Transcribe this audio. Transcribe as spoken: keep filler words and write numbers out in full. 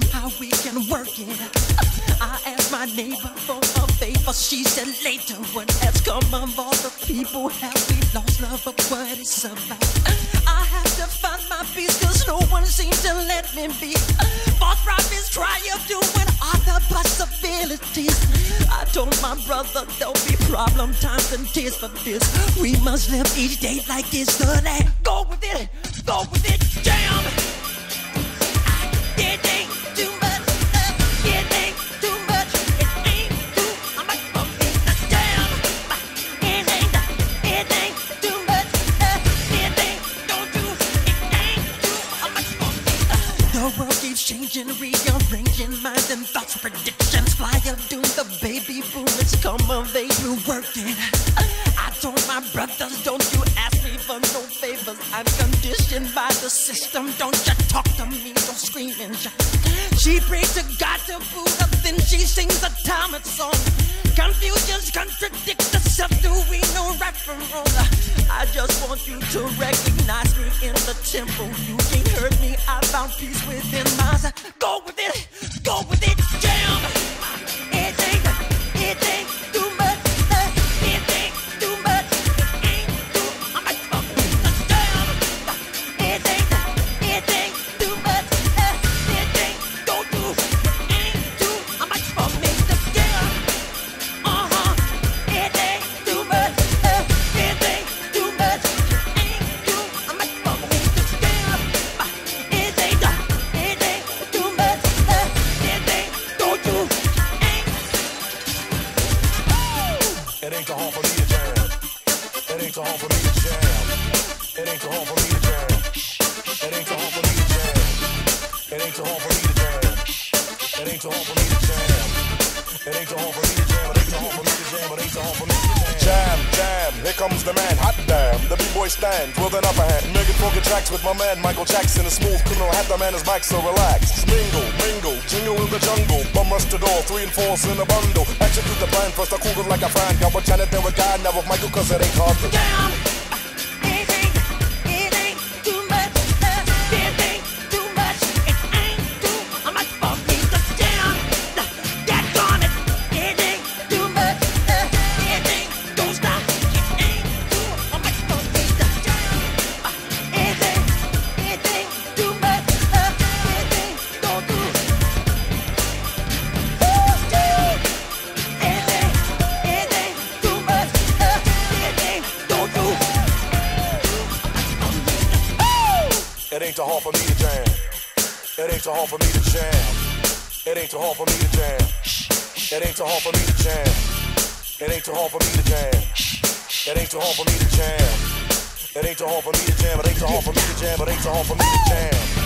how we can work it. I asked my neighbor for a favor. She said later, what has come of all the people? Have we lost love of what it's about? I have to find my peace, cause no one seems to let me be. False prophets triumph doing other possibilities. I told my brother there'll be problem times and tears for this. We must live each day like it's the last. Go with it, go with it, jam. It ain't too much, it ain't too much, it ain't too much for me to jam. It ain't, it ain't too much, it ain't, don't do, it ain't too much for me. The world keeps changing, rearranging minds and thoughts, predictions fly of doom. The baby boomers come of age, we're working. I told my brothers, don't you ask me for no favors. I'm conditioned by the system. Don't you talk to me, don't scream and shout. She prays to God to Buddha, then she sings a Talmud song. Confusions contradict herself. Do we know right from wrong? I just want you to recognize me in the temple. You can't hurt me. I found peace within myself. Go with it, go with it, jam. It ain't, it ain't too much. It ain't too much. It ain't too much for me to jam. It ain't, it ain't too much. It ain't, don't do. It ain't too much for me to jam. Uh-huh. It ain't too much. It ain't too much. It ain't too much for me to jam. It ain't, it ain't too much. It ain't, don't do. It ain't too hard for me to jam. It ain't too hard for me to jam. It ain't too hard for me to jam. It ain't too hard for me to jam. It ain't too hard for me to jam. It ain't too hard for me to jam. It ain't too hard for me to jam. It ain't too hard for me to jam. It ain't too hard for me to jam. Jam, jam, here comes the man, hot damn. The B-boy stands with an upper hand. Making funky tracks with my man Michael Jackson. A smooth criminal, hat the man is Mike, so relax. Mingle, mingle, jingle in the jungle. Bum rush the door, three and fours in a bundle. Execute the plan, first I cool it like a fan. Got what Janet there with guy, now with Michael, cause it ain't hard to Down. It ain't, it ain't too much. It ain't too much. It ain't too much for me to jam. Get on it. It ain't too much. It ain't, don't stop. It ain't too much for me to jam. It ain't, it ain't too much. It ain't, don't do. It ain't, it ain't too much. It ain't, don't do. It ain't too hard for me to jam. It ain't too hard for me to jam. It ain't too hard for me to jam. It ain't too hard for me to jam. It ain't too hard for me to jam. It ain't too hard for me to jam. It ain't too hard for me to jam. It ain't too hard for me to jam. It ain't too hard for me to jam.